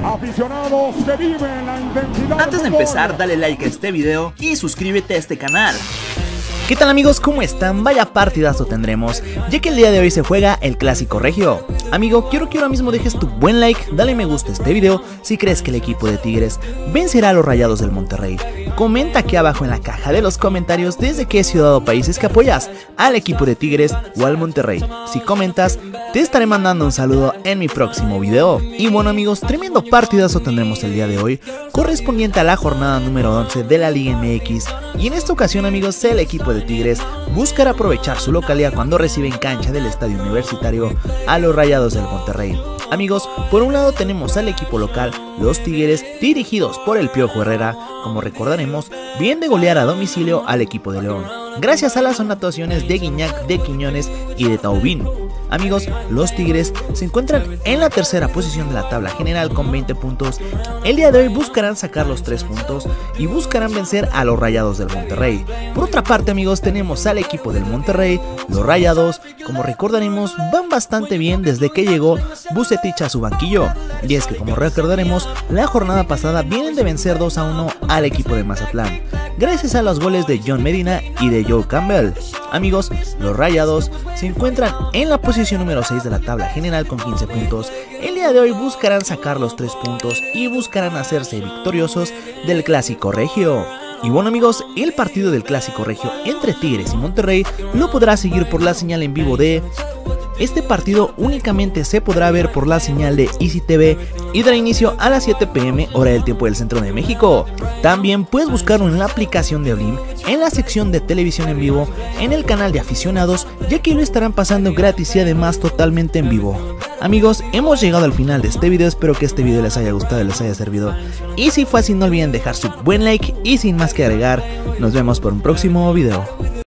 Aficionados que viven la intensidad. Antes de empezar, dale like a este video y suscríbete a este canal. ¿Qué tal amigos? ¿Cómo están? Vaya partidazo tendremos, ya que el día de hoy se juega el Clásico Regio. Amigo, quiero que ahora mismo dejes tu buen like, dale me gusta a este video si crees que el equipo de Tigres vencerá a los Rayados del Monterrey. Comenta aquí abajo en la caja de los comentarios desde qué ciudad o país es que apoyas al equipo de Tigres o al Monterrey. Si comentas, te estaré mandando un saludo en mi próximo video. Y bueno amigos, tremendo partidazo tendremos el día de hoy, correspondiente a la jornada número 11 de la Liga MX. Y en esta ocasión amigos, el equipo de Tigres buscará aprovechar su localidad cuando recibe en cancha del estadio universitario a los Rayados del Monterrey. Amigos, por un lado tenemos al equipo local, los Tigres, dirigidos por el Piojo Herrera, como recordaremos, vienen de golear a domicilio al equipo de León, gracias a las anotaciones de Guiñac, de Quiñones y de Taubín. Amigos, los Tigres se encuentran en la tercera posición de la tabla general con 20 puntos. El día de hoy buscarán sacar los 3 puntos y buscarán vencer a los Rayados del Monterrey. Por otra parte amigos, tenemos al equipo del Monterrey. Los Rayados, como recordaremos, van bastante bien desde que llegó Vucetich a su banquillo. Y es que como recordaremos, la jornada pasada vienen de vencer 2-1 al equipo de Mazatlán, gracias a los goles de John Medina y de Joe Campbell. Amigos, los Rayados se encuentran en la posición número 6 de la tabla general con 15 puntos. El día de hoy buscarán sacar los 3 puntos y buscarán hacerse victoriosos del Clásico Regio. Y bueno amigos, el partido del Clásico Regio entre Tigres y Monterrey lo podrá seguir por la señal en vivo de... Este partido únicamente se podrá ver por la señal de Easy TV y dará inicio a las 7 p.m. hora del tiempo del centro de México. También puedes buscarlo en la aplicación de Blim, en la sección de televisión en vivo, en el canal de aficionados, ya que lo estarán pasando gratis y además totalmente en vivo. Amigos, hemos llegado al final de este video, espero que este video les haya gustado y les haya servido. Y si fue así no olviden dejar su buen like y sin más que agregar, nos vemos por un próximo video.